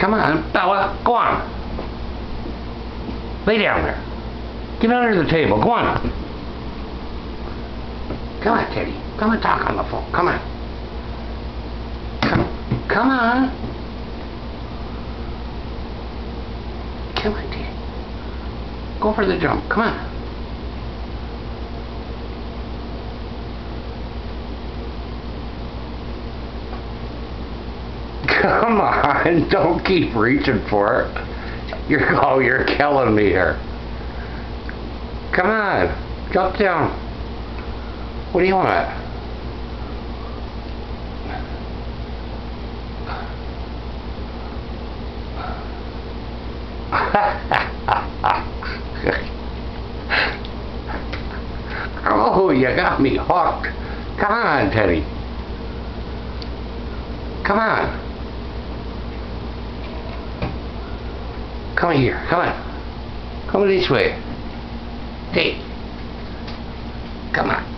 Come on, Bella, go on. Lay down there. Get under the table, go on. Come on, Teddy. Come and talk on the phone. Come on. Come on. Come on, Teddy. Go for the jump. Come on. Come on, don't keep reaching for it. You're killing me here. Come on, jump down. What do you want? Oh, you got me hooked. Come on, Teddy. Come on. Come here, come on. Come this way. Hey. Come on.